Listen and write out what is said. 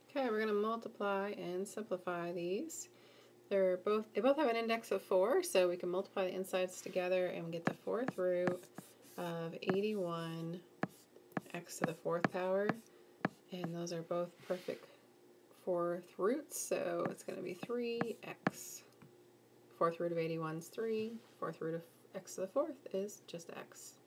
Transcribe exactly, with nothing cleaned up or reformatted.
Okay, we're going to multiply and simplify these. They're both they both have an index of four, so we can multiply the insides together and we get the fourth root of eighty-one x to the fourth power, and those are both perfect fourth roots, so it's going to be three x. Fourth root of eighty-one is three, fourth root of x to the fourth is just x.